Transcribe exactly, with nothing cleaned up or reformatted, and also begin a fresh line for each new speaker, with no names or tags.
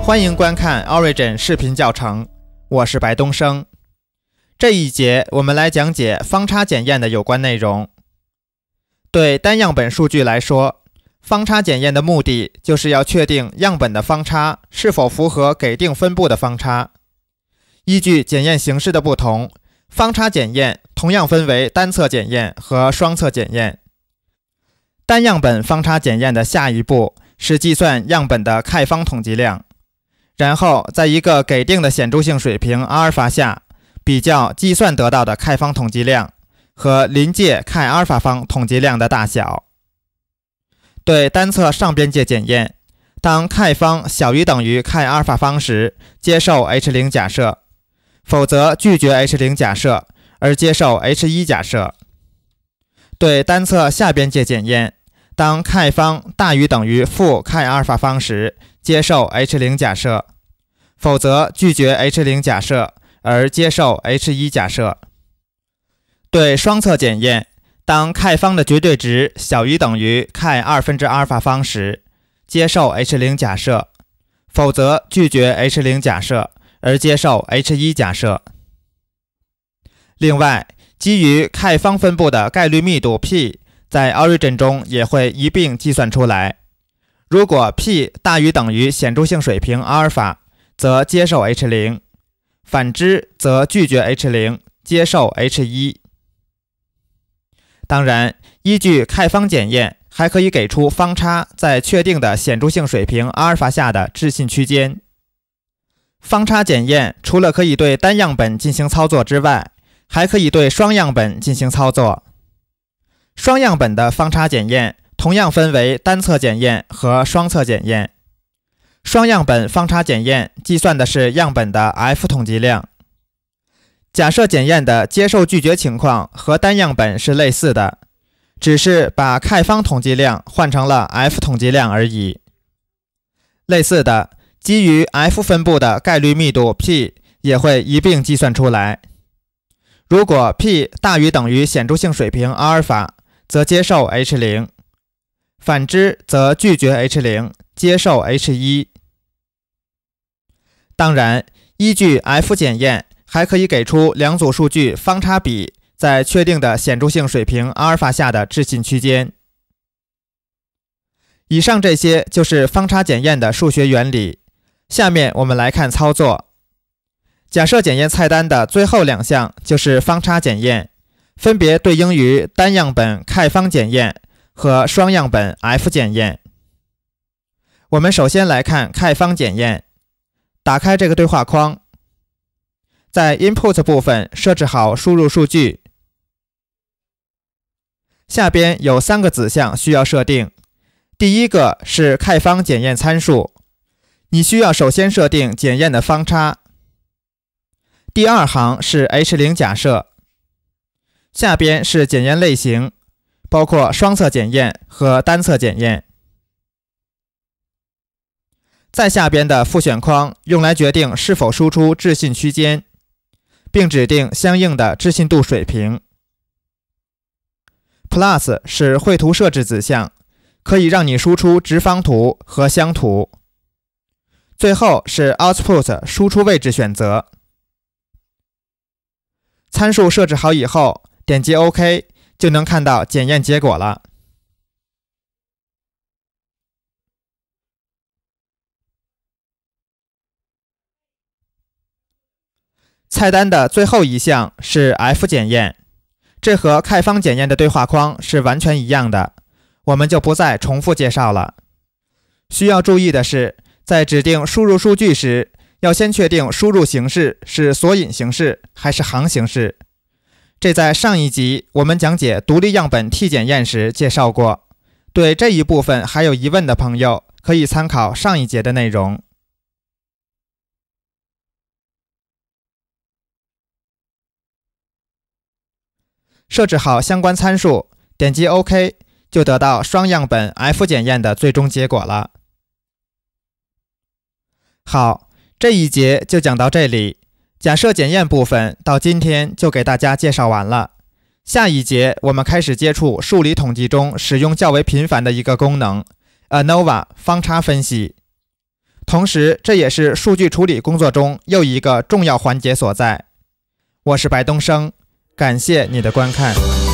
欢迎观看 Origin 视频教程，我是白东升。这一节我们来讲解方差检验的有关内容。对单样本数据来说，方差检验的目的就是要确定样本的方差是否符合给定分布的方差。依据检验形式的不同，方差检验同样分为单侧检验和双侧检验。单样本方差检验的下一步是计算样本的氦方统计量，然后在一个给定的显著性水平阿尔法下，比较计算得到的氦方统计量和临界氦阿尔法方统计量的大小。对单侧上边界检验，当氦方小于等于氦阿尔法方时，接受 H 零 假设，否则拒绝 H 零 假设，而接受 H 一 假设。对单侧下边界检验，当氦方大于等于负氦阿尔法方时，接受 H 零 假设，否则拒绝 H 零 假设，而接受 H 一 假设。对双侧检验，当氦方的绝对值小于等于氦二分之阿尔法方时，接受 H 零 假设，否则拒绝 H 零 假设，而接受 H 一 假设。另外，基于氦方分布的概率密度 P 在 Origin 中也会一并计算出来。如果 P 大于等于显著性水平阿尔法，则接受 H 零，反之则拒绝 H 零，接受 H 一。当然，依据氦方检验，还可以给出方差在确定的显著性水平阿尔法下的置信区间。方差检验除了可以对单样本进行操作之外，还可以对双样本进行操作。双样本的方差检验同样分为单侧检验和双侧检验。双样本方差检验计算的是样本的 F 统计量。假设检验的接受拒绝情况和单样本是类似的，只是把氦方统计量换成了 F 统计量而已。类似的，基于 F 分布的概率密度 P 也会一并计算出来。如果 P 大于等于显著性水平阿尔法，则接受 H 零，反之则拒绝 H 零，接受 H 一。当然，依据 F 检验，还可以给出两组数据方差比在确定的显著性水平阿尔法下的置信区间。以上这些就是方差检验的数学原理。下面我们来看操作。假设检验菜单的最后两项就是方差检验，分别对应于单样本氦方检验和双样本 F 检验。我们首先来看氦方检验。打开这个对话框，在 Input 部分设置好输入数据。下边有三个子项需要设定。第一个是氦方检验参数，你需要首先设定检验的方差。第二行是 H 零 假设。下边是检验类型，包括双侧检验和单侧检验。在下边的复选框用来决定是否输出置信区间，并指定相应的置信度水平。Plus 是绘图设置子项，可以让你输出直方图和香图。最后是 Output 输出位置选择。参数设置好以后，点击 OK 就能看到检验结果了。菜单的最后一项是 F 检验，这和氦方检验的对话框是完全一样的，我们就不再重复介绍了。需要注意的是，在指定输入数据时，要先确定输入形式是索引形式还是行形式。这在上一集我们讲解独立样本 T 检验时介绍过，对这一部分还有疑问的朋友，可以参考上一节的内容。设置好相关参数，点击 OK 就得到双样本 F 检验的最终结果了。好，这一节就讲到这里。假设检验部分到今天就给大家介绍完了。下一节我们开始接触数理统计中使用较为频繁的一个功能 ANOVA 方差分析。 同时这也是数据处理工作中又一个重要环节所在。我是白东升，感谢你的观看。